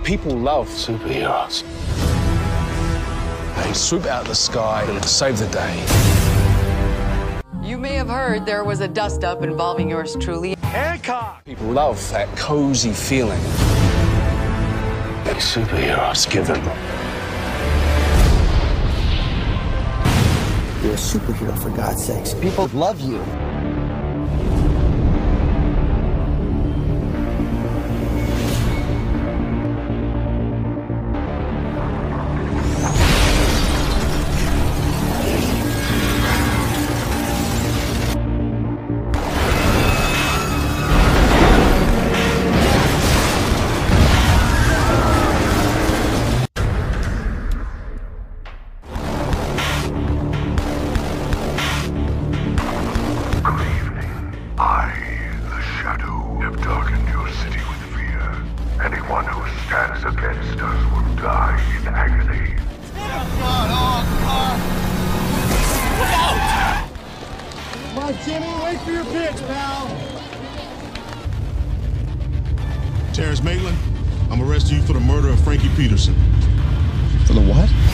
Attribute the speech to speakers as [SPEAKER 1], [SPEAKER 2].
[SPEAKER 1] People love superheroes. They swoop out of the sky and save the day.
[SPEAKER 2] You may have heard there was a dust-up involving yours truly.
[SPEAKER 1] Hancock! People love that cozy feeling that superheroes give them.
[SPEAKER 3] You're a superhero, for God's sakes. People love you.
[SPEAKER 4] Darkened your city with fear. Anyone who stands against us will die in agony.
[SPEAKER 5] Look out! Come on, Jimmy, wait for your pitch, pal.
[SPEAKER 6] Terrence Maitland, I'm arresting you for the murder of Frankie Peterson.
[SPEAKER 7] For the what?